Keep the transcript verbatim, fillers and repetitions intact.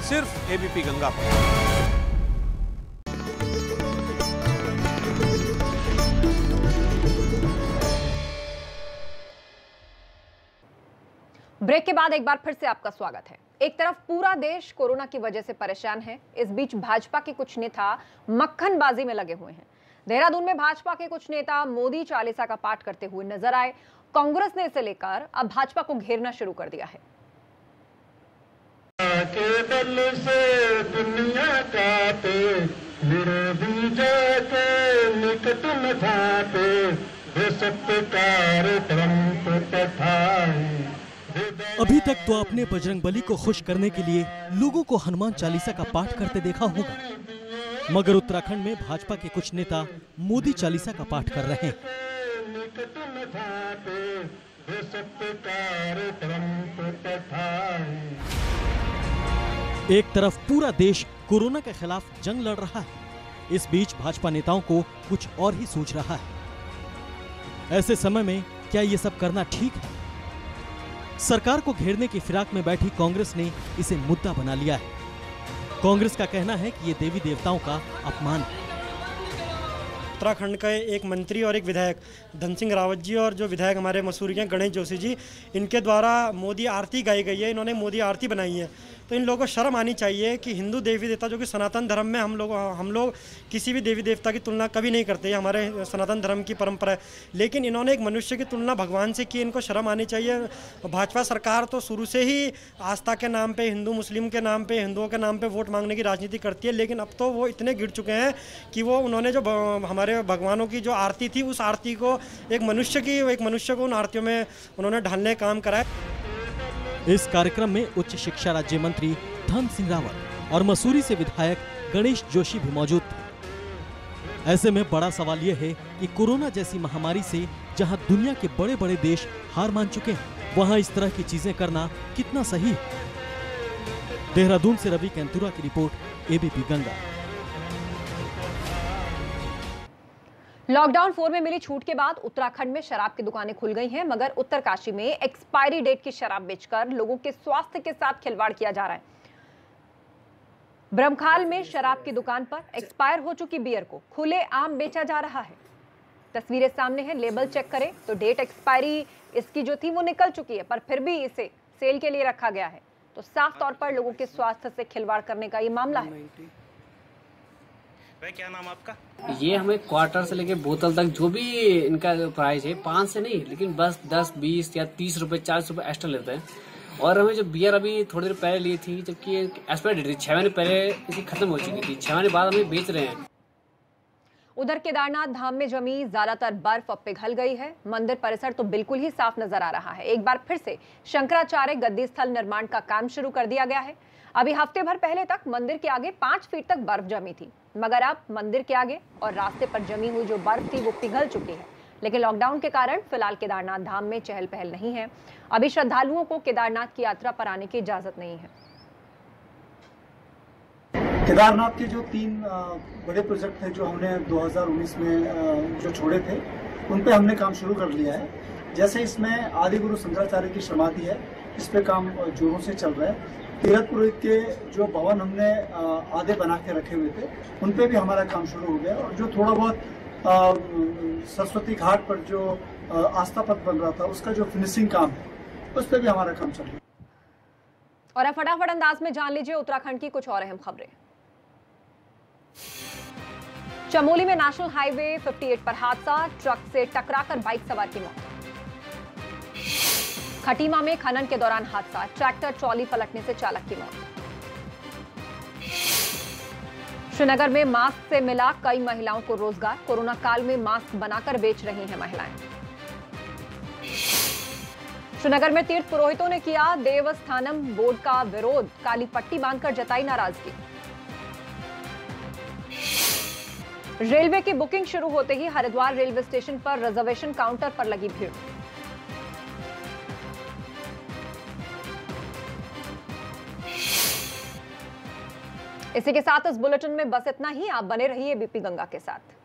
सिर्फ एबीपी गंगा पर। ब्रेक के बाद एक बार फिर से आपका स्वागत है। एक तरफ पूरा देश कोरोना की वजह से परेशान है, इस बीच भाजपा के कुछ नेता मक्खनबाजी में लगे हुए हैं। देहरादून में भाजपा के कुछ नेता मोदी चालीसा का पाठ करते हुए नजर आए। कांग्रेस ने इसे लेकर अब भाजपा को घेरना शुरू कर दिया है। के बल से दुनिया काटे, विरोधी जाके निकट न भाटे, सत्कार अभी तक तो आपने बजरंगबली को खुश करने के लिए लोगों को हनुमान चालीसा का पाठ करते देखा होगा, मगर उत्तराखंड में भाजपा के कुछ नेता मोदी चालीसा का पाठ कर रहे हैं। एक तरफ पूरा देश कोरोना के खिलाफ जंग लड़ रहा है, इस बीच भाजपा नेताओं को कुछ और ही सोच रहा है। ऐसे समय में क्या ये सब करना ठीक है? सरकार को घेरने की फिराक में बैठी कांग्रेस ने इसे मुद्दा बना लिया है। कांग्रेस का कहना है कि ये देवी देवताओं का अपमान है। उत्तराखंड का एक मंत्री और एक विधायक धन सिंह रावत जी और जो विधायक हमारे मसूरी हैं गणेश जोशी जी, इनके द्वारा मोदी आरती गाई गई है, इन्होंने मोदी आरती बनाई है। तो इन लोगों को शर्म आनी चाहिए कि हिंदू देवी देवता, जो कि सनातन धर्म में हम लोग हम लोग किसी भी देवी देवता की तुलना कभी नहीं करते, हमारे सनातन धर्म की परंपरा है, लेकिन इन्होंने एक मनुष्य की तुलना भगवान से की। इनको शर्म आनी चाहिए। भाजपा सरकार तो शुरू से ही आस्था के नाम पे, हिंदू मुस्लिम के नाम पे, हिंदुओं के नाम पे वोट मांगने की राजनीति करती है, लेकिन अब तो वो इतने गिर चुके हैं कि वो उन्होंने जो हमारे भगवानों की जो आरती थी, उस आरती को एक मनुष्य की एक मनुष्य को उन आरतियों में उन्होंने ढालने का काम करा है। इस कार्यक्रम में उच्च शिक्षा राज्य मंत्री धन सिंह रावत और मसूरी से विधायक गणेश जोशी भी मौजूद थे। ऐसे में बड़ा सवाल यह है कि कोरोना जैसी महामारी से जहां दुनिया के बड़े बड़े देश हार मान चुके हैं, वहां इस तरह की चीजें करना कितना सही है? देहरादून से रवि कैंतुरा की रिपोर्ट, एबीपी गंगा। लॉकडाउन फोर में मिली छूट के बाद उत्तराखंड में शराब की दुकानें खुल गई हैं, मगर उत्तरकाशी में एक्सपायरी डेट की शराब बेचकर लोगों के स्वास्थ्य के साथ खिलवाड़ किया जा रहा है। ब्रह्मखाल में शराब की दुकान पर एक्सपायर हो चुकी बियर को खुले आम बेचा जा रहा है। तस्वीरें सामने हैं, लेबल चेक करें तो डेट एक्सपायरी इसकी जो थी वो निकल चुकी है, पर फिर भी इसे सेल के लिए रखा गया है। तो साफ तौर पर लोगों के स्वास्थ्य से खिलवाड़ करने का ये मामला है। भाई क्या नाम आपका? ये हमें क्वार्टर से लेके बोतल तक जो भी इनका प्राइस है, पाँच से नहीं, लेकिन बस दस बीस या तीस रुपए चालीस रुपए एक्स्ट्रा लेते हैं। और हमें जो बियर अभी थोड़ी देर पहले ली थी, जबकि एक्सपायरी डेट थी छह महीने पहले इसकी खत्म हो चुकी थी, छह महीने बाद हमें बेच रहे हैं। उधर केदारनाथ धाम में जमी ज्यादातर बर्फ अब पिघल गई है। मंदिर परिसर तो बिल्कुल ही साफ नजर आ रहा है। एक बार फिर से शंकराचार्य गद्दी स्थल निर्माण का काम शुरू कर दिया गया है। अभी हफ्ते भर पहले तक मंदिर के आगे पांच फीट तक बर्फ जमी थी, मगर अब मंदिर के आगे और रास्ते पर जमी हुई जो बर्फ थी वो पिघल चुकी है। लेकिन लॉकडाउन के कारण फिलहाल केदारनाथ धाम में चहल पहल नहीं है। अभी श्रद्धालुओं को केदारनाथ की यात्रा पर आने की इजाजत नहीं है। केदारनाथ के जो तीन बड़े प्रोजेक्ट थे जो हमने दो हज़ार उन्नीस में जो छोड़े थे, उन पे हमने काम शुरू कर लिया है। जैसे इसमें आदि गुरु शंकराचार्य की समाधि है, इस पे काम जोरों से चल रहा है। तीरथ पुरोहित के जो भवन हमने आधे बना के रखे हुए थे, उन पे भी हमारा काम शुरू हो गया। और जो थोड़ा बहुत सरस्वती घाट पर जो आस्था पथ बन रहा था, उसका जो फिनिशिंग काम है, उस पे भी हमारा काम चल रहा है। और अब फटाफट अंदाज में जान लीजिए उत्तराखंड की कुछ और अहम खबरें। चमोली में नेशनल हाईवे अट्ठावन पर हादसा, ट्रक से टकराकर बाइक सवार की मौत। खटीमा में खनन के दौरान हादसा, ट्रैक्टर ट्रॉली पलटने से चालक की मौत। श्रीनगर में मास्क से मिला कई महिलाओं को रोजगार, कोरोना काल में मास्क बनाकर बेच रही हैं महिलाएं। श्रीनगर में तीर्थ पुरोहितों ने किया देवस्थानम बोर्ड का विरोध, काली पट्टी बांधकर जताई नाराजगी। रेलवे की बुकिंग शुरू होते ही हरिद्वार रेलवे स्टेशन पर रिजर्वेशन काउंटर पर लगी भीड़। इसी के साथ इस बुलेटिन में बस इतना ही। आप बने रहिए एबीपी गंगा के साथ।